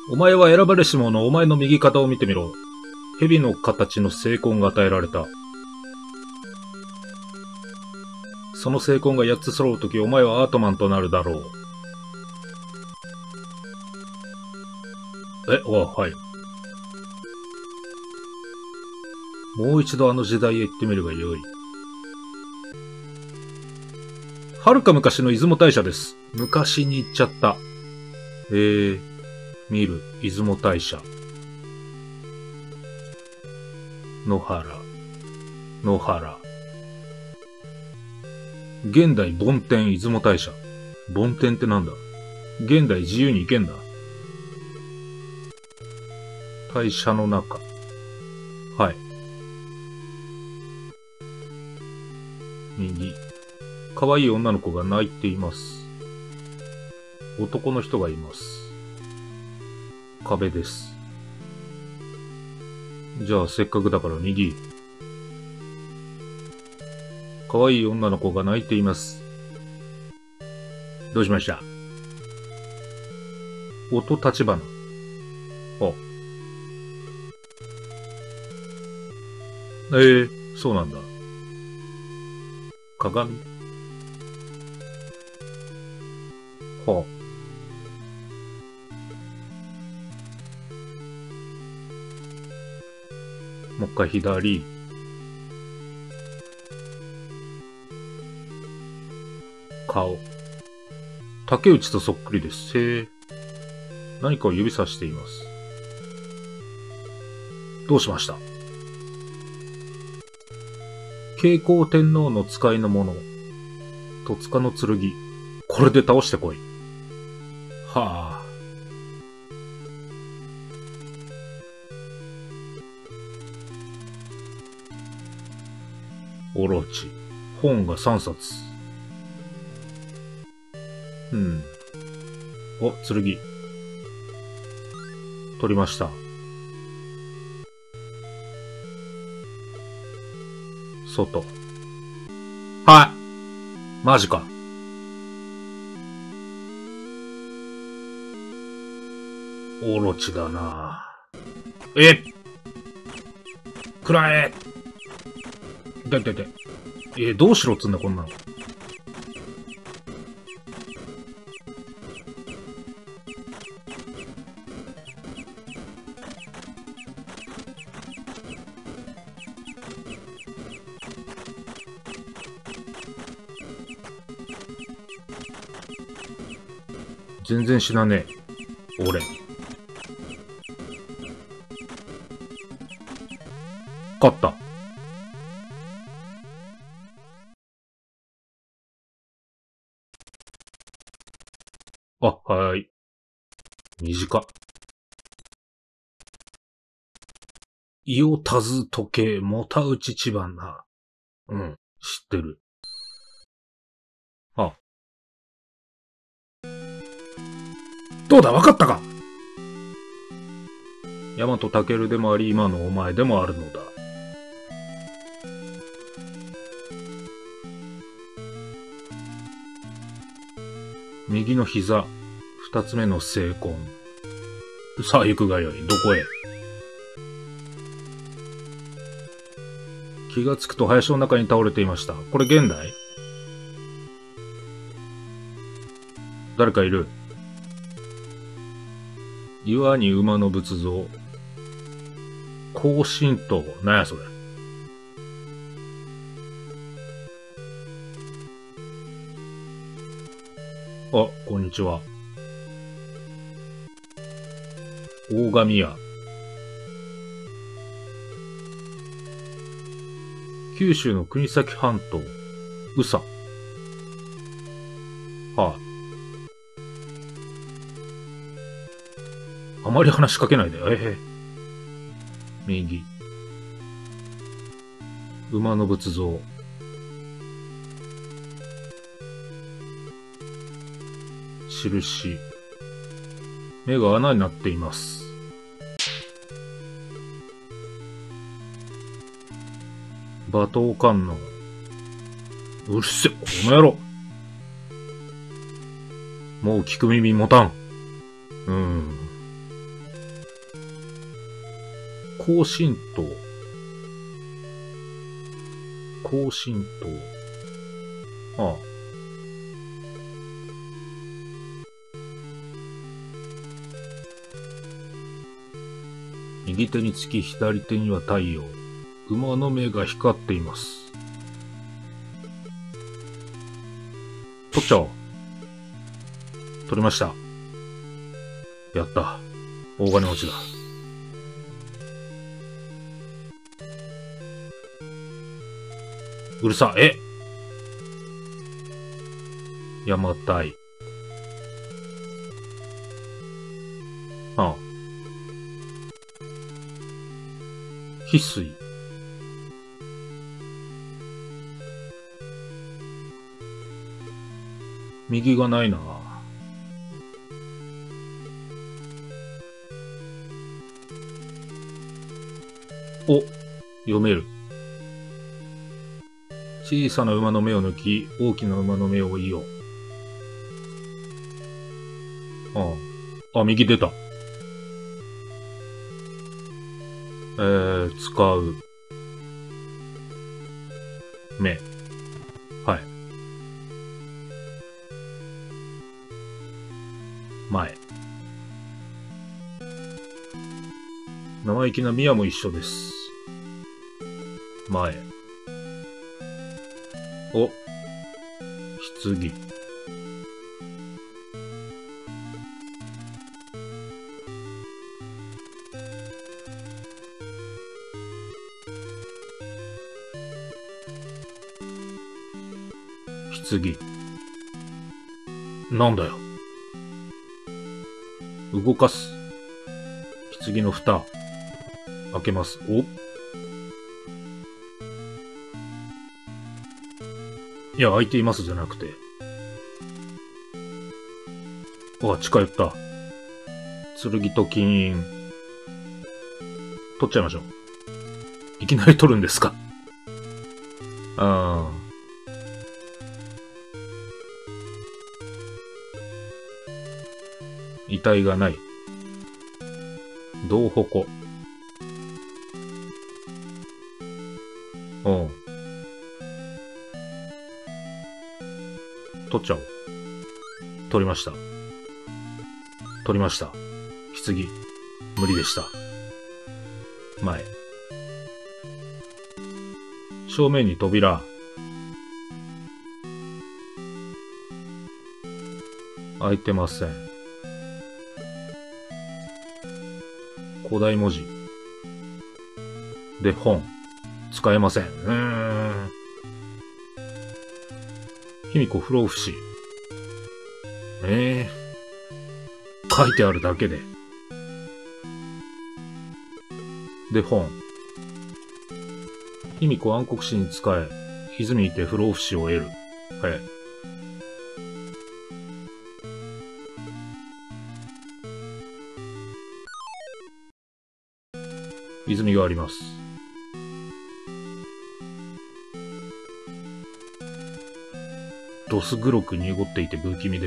お前は選ばれし者、お前の右肩を見てみろ。蛇の形の聖痕が与えられた。その聖痕が8つ揃うとき、お前はアートマンとなるだろう。はい。もう一度あの時代へ行ってみるがよい。はるか昔の出雲大社です。昔に行っちゃった。見る、出雲大社。野原。現代梵天出雲大社。梵天ってなんだ？現代自由に行けんだ。大社の中。はい。右。可愛い女の子が泣いています。男の人がいます。壁です。じゃあせっかくだから右。可愛い女の子が泣いています。どうしました？音立花。そうなんだ。鏡。もう一回左。顔。竹内とそっくりです。何かを指さしています。どうしました？慶光天皇の使いのもの。戸塚の剣。これで倒してこい。はあ。オロチ。本が3冊。剣。取りました。外。はい。マジか。オロチだな。くらえ。痛い。どうしろっつんだ、こんなの。全然死なねえ。俺。勝った。はい。短っ。イオタズ時計、もたうち千葉な。知ってる。どうだ、わかったか？大和健でもあり、今のお前でもあるのだ。右の膝、二つ目の聖痕。さあ行くがよい。どこへ？気がつくと林の中に倒れていました。これ現代？誰かいる？岩に馬の仏像。高神道。なんやそれ。こんにちは。大神屋。九州の国東半島。宇佐。あまり話しかけないで。右。馬の仏像。印。目が穴になっています。馬頭観音。うるせえ、この野郎。もう聞く耳持たん。 高神道。高神道。ああ。右手に月、左手には太陽。馬の目が光っています。取っちゃおう。取りました。やった。大金持ちだ。うるさ。邪馬台。ああ。翡翠。右がないな。お、読める。小さな馬の目を抜き、大きな馬の目をいよ。ああ。右出た。使う。目。はい。前。生意気な宮も一緒です。前。お。棺。棺。なんだよ。動かす。棺の蓋。開けます。お。いや、開いていますじゃなくて。あ、近寄った。剣と金印。取っちゃいましょう。いきなり取るんですか。ああ。遺体がない。銅矛。うん。取っちゃおう。取りました。取りました。棺。無理でした。前。正面に扉。開いてません。古代文字。で、本。使えません。卑弥呼不老不死。書いてあるだけで。で、本。卑弥呼暗黒死に仕え、泉にて不老不死を得る。はい。泉があります。どす黒く濁っていて不気味です。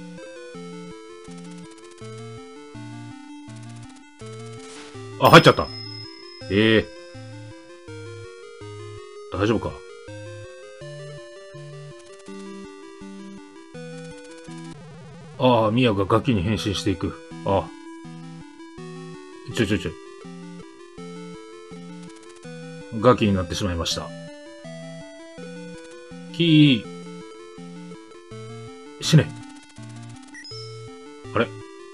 あ、入っちゃった。大丈夫か。ああ、ミヤがガキに変身していく。ああ。ちょ。ガキになってしまいました。死ね。あれ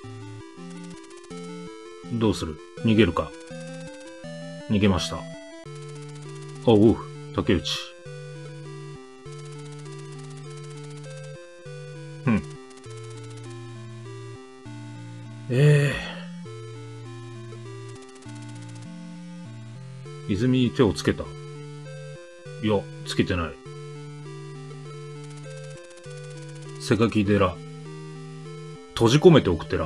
どうする？逃げるか？逃げました。おう、竹内。泉に手をつけた。いや、つけてない。瀬垣寺。閉じ込めておく寺。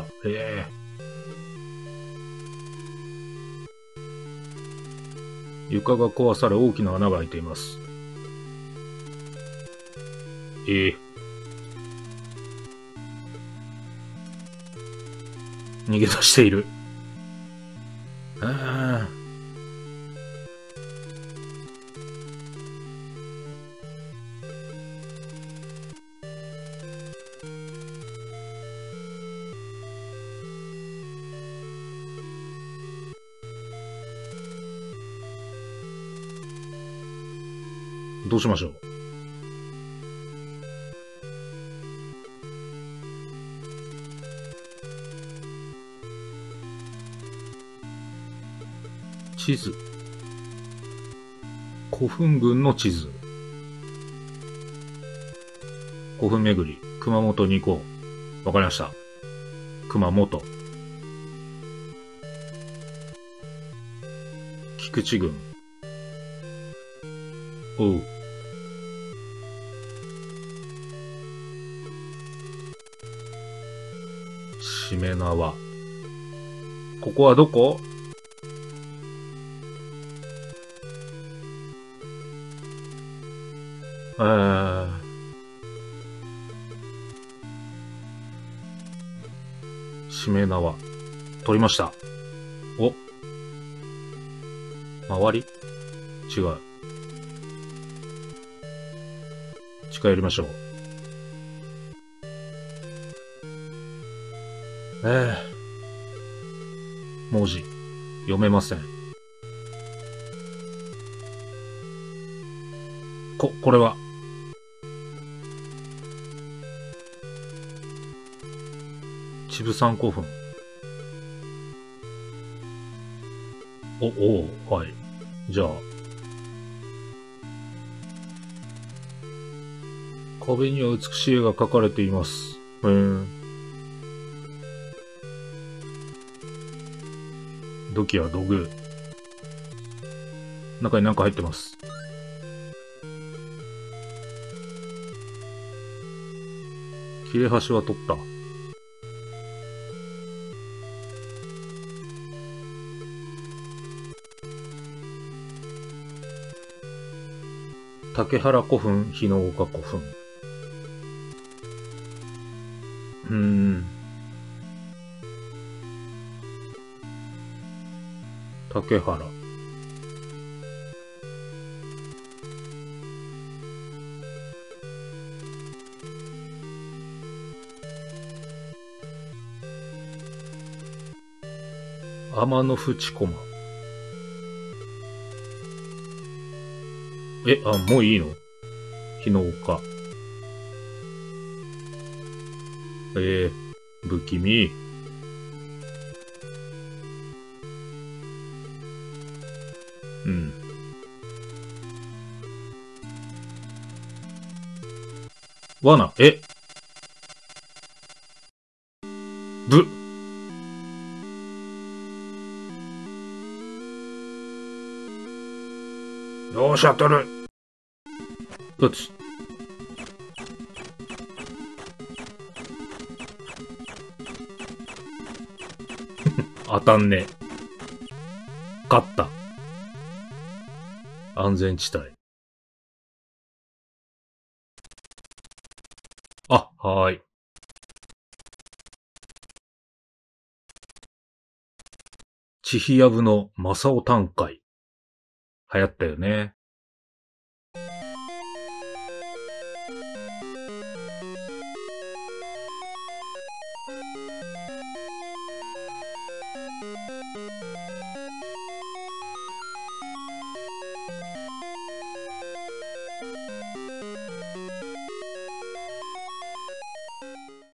床が壊され大きな穴が開いています。逃げ出している。 どうしましょう。地図。古墳群の地図。古墳巡り。熊本に行こう。わかりました。熊本。菊池郡。おう。しめ縄。ここはどこ？しめ縄。取りました。お。周り？違う。近寄りましょう。文字。読めません。これは。ちぶさん古墳。はい。じゃあ。壁には美しい絵が描かれています。土器や道具。中に何か入ってます。切れ端は取った。竹原古墳、日の岡古墳。竹原。天の淵駒。もういいの？日の岡。不気味。罠、よーし、当たる。撃つ。当たんねえ。勝った。安全地帯。はーい。千日やぶの正雄短会。流行ったよね。